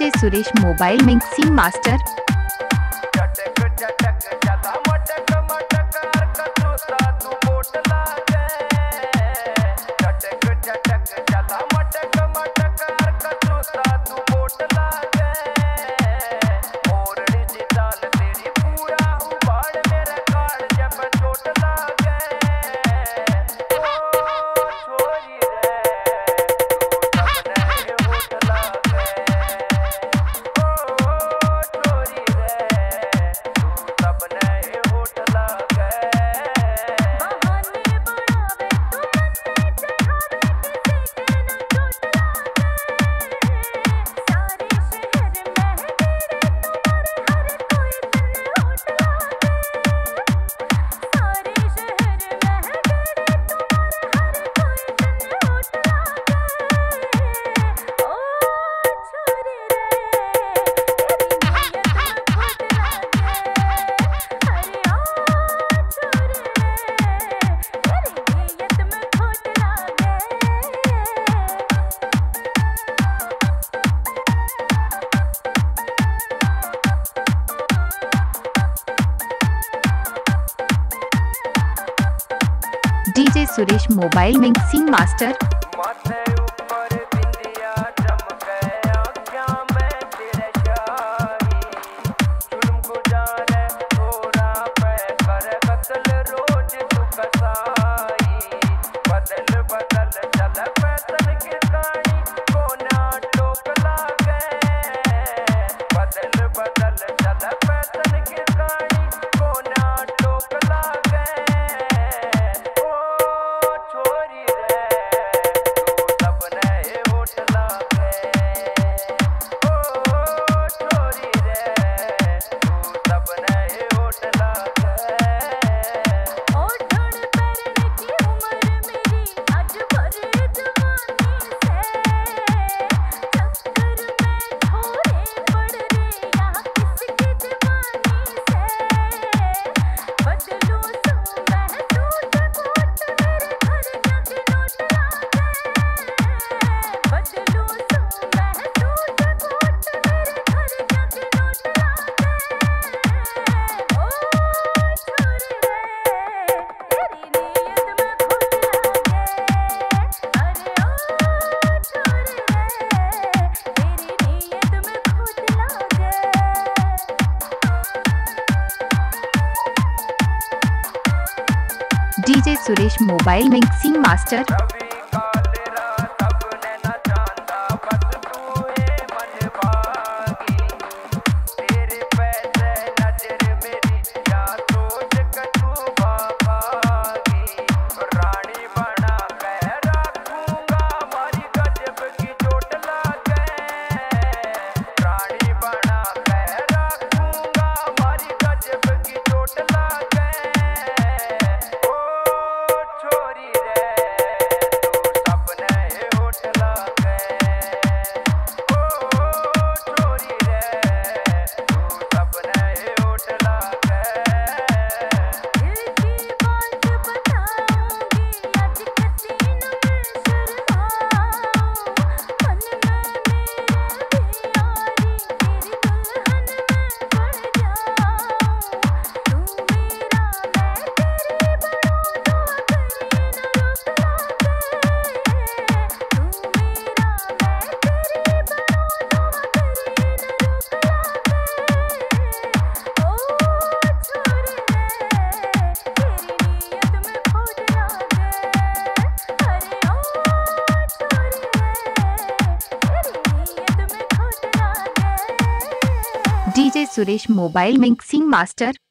DJ Suresh mobile mixing master. चटक चटक चला मटक मटक हरकत साधु बोट लागे। चटक चटक चला मटक मटक हरकत साधु बोट लागे। ओरड़ी दी दाल तेरी पूरा उबाड़ मेरे काल जब चोट लागे। ओ छोरी रे तू सबने होठ लागे। ओ छोरी रे तू सबने होठ लागे। बहाने बढ़ावे तू मन में चढ़ावे किसी के न चोट लागे। सारे शहर में तेरे तुम्हारे हर कोई तन्ने होठ लागे। सारे शहर में तेरे तुम्हारे हर कोई तन्ने होठ लागे। ओ छोरी रे तेरी नीयत में खोट लागे। अरे ओ छोरी रे तेरी नीयत में खोट लागे। DJ Suresh mobile mixing master. माथे ऊपर बिंदिया चमके आँखों में तेरे शाही। जुल्म गुजारे थोड़ा पे कर कत्ल रोज तू कसाई। बदल बदल चल फैशन की कहानी कोना टोक लागे। बदल बदल चल फैशन की कहानी कोना टोक लागे। ओ छोरी रे तू सबने होठ लागे। ओ छोरी रे तू सबने होठ लागे। ओठड़ पैरने की उम्र मेरी आज भरे जवानी से। चक्कर में छोरे पड़ रे यहाँ किसकी जवानी से। बदलूं सो मैं सूट कोट मेरे घर जाके नोट लागे। बदलूं सो मैं सूट कोट मेरे घर जाके नोट लागे। ओ छोरी रे तेरी नीयत में खोट लागे। अरे ओ छोरी रे तेरी नीयत में खोट लागे। DJ Suresh mobile mixing master. Ravi Kalera सबने न चांदा बस तू है मन भागी। तेरे पैसे नजर मेरी या सोच कटू भागी। रानी बना के रखूंगा मारी गजब की चोट लागे। रानी बना के रखूंगा मारी गजब की चोट लागे। ओ छोरी रे तू सबने होठ लागे। ओ छोरी रे तू सबने होठ लागे। दिल की बात बताऊंगी आज किसी न मैं शर्माऊं। मन में मेरे भी यारी तेरी दुल्हन में बन जाऊं। तू मेरा मैं तेरी बनूं दुआ करी न रुक लागे। तू मेरा मैं तेरी बनूं दुआ करी न रुक लागे। ओ छोरी रे तेरी नीयत में खोट लागे। अरे ओ छोरी रे तेरी नीयत में खोट लागे। DJ Suresh mobile mixing master.